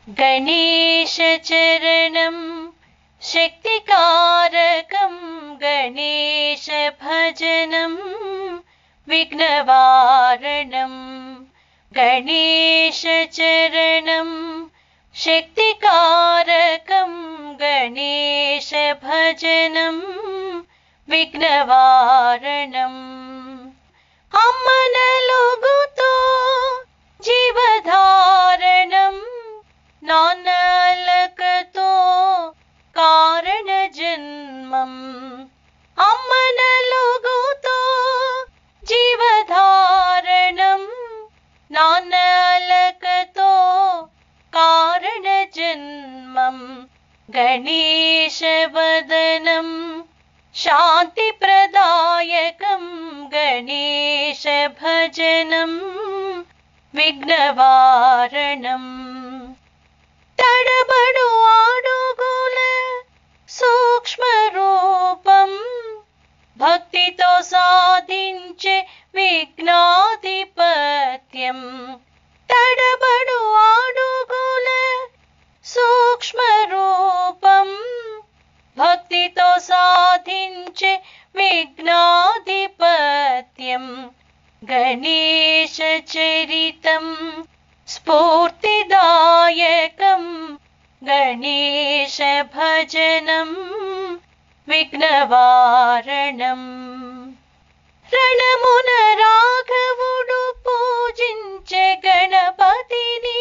गणेशचरणं शक्तिकारकं गणेशभजनं विघ्नवारणं गणेशचरणं शक्तिकारकं गणेशभजनं विघ्नवारणम् अम्मनलुगुतो जीवधारणं नानलकतो कारणजन्मम् अम्मनलुगुतो जीवधारणं नानलकतो कारणजन्मम् गणेशवदनं शान्तिप्रदायकं गणेशभजनं विघ्नवारणम् तडबडु अडुगुल सूक्ष्मरूपं भक्तितो साधिंचे विघ्नाधिपत्यं तडबडु अडुगुल सूक्ष्मरूपं भक्तितो साधिंचे विघ्नाधिपत्यं गणेशचरितं स्फूर्तिदायकं गणेशभजनं विघ्नवारणम् रणमुन राघवुडु पूजिंचे गणपतिनि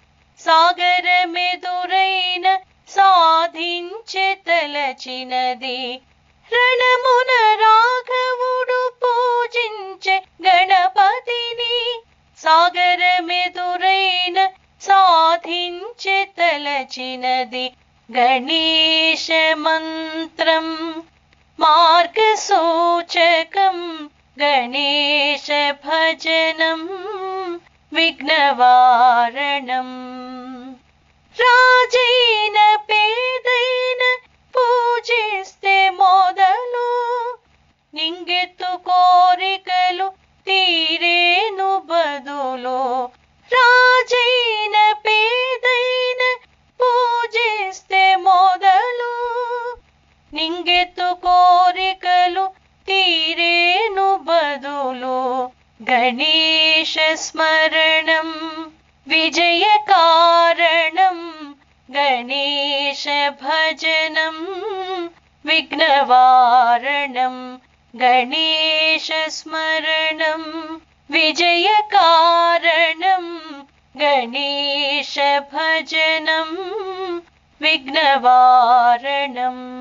सागरमेदुरैन साधिंचे तलचिनदि रणमुन राघवुडु पूजिंचे गणपतिनि सागरमेदुरैन साधिंचे तलचिनदि गणेशमन्त्रं मार्गसूचकं गणेशभजनं विघ्नवारणम् రాజైన పేదైన పూజిస్తే మొదలు నింగెత్తు కోరికలు తీరేను బదులు రాజైన పేదైన పూజిస్తే మొదలు నింగెత్తు కోరికలు తీరేను బదులు గణేశ స్మరణం विजयकारणं गणेशभजनं विघ्नवारणं गणेशस्मरणं विजयकारणं गणेशभजनं विघ्नवारणम्।